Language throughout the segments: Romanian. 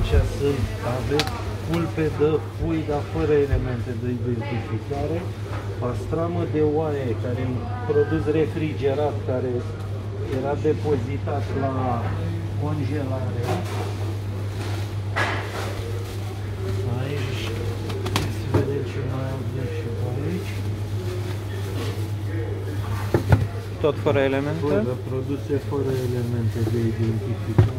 Aici aveți pulpe de pui, dar fără elemente de identificare. Pastramă de oaie, care e un produs refrigerat, care era depozitat la congelare. Aici, să vedem ce mai avem și aici. Tot fără elemente? Fără produse, fără elemente de identificare.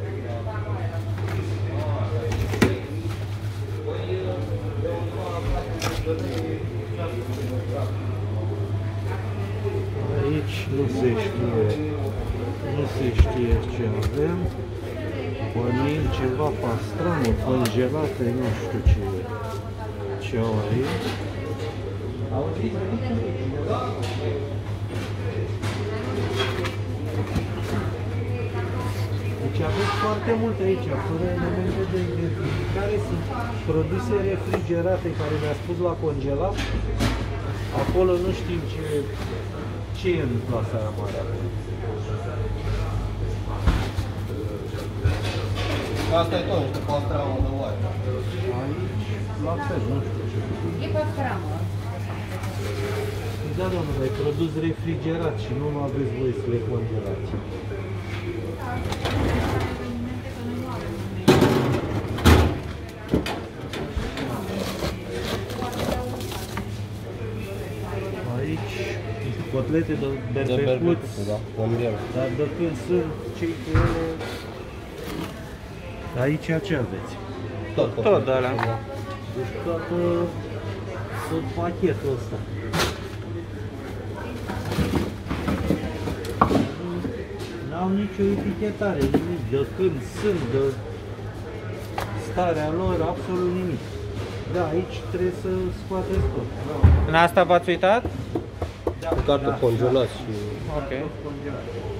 Aici nu se știe ce avem. Bănuim ceva pastramă congelată, nu știu ce au aici. Deci aveți foarte multe aici, fără elemente de identificare, sunt produse refrigerate care mi-a spus la congelat. Acolo nu știm ce e în plasa aia mare acolo. Asta e tot, niște pastramă de oaie. Aici, la fel, nu știu ce. E pastramă. Da, domnule, e produs refrigerat și nu aveți voie să le congelați. Aici, cotlete de berbecuț, da, dar de când sunt cei cu ele... Aici ce aveți? Tot de alea. Deci tot pachetul ăsta. N-au nicio etichetare, nimic, de când sunt, de starea lor, absolut nimic. Da, aici trebuie să scoateți tot. Da. În asta v-ați uitat? Cu cartă congelați și... Ok. Congelat.